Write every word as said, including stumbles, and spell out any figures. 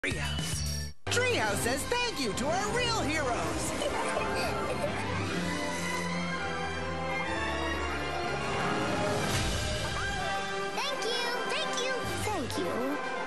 Treehouse. Treehouse says thank you to our real heroes. Thank you, thank you, thank you.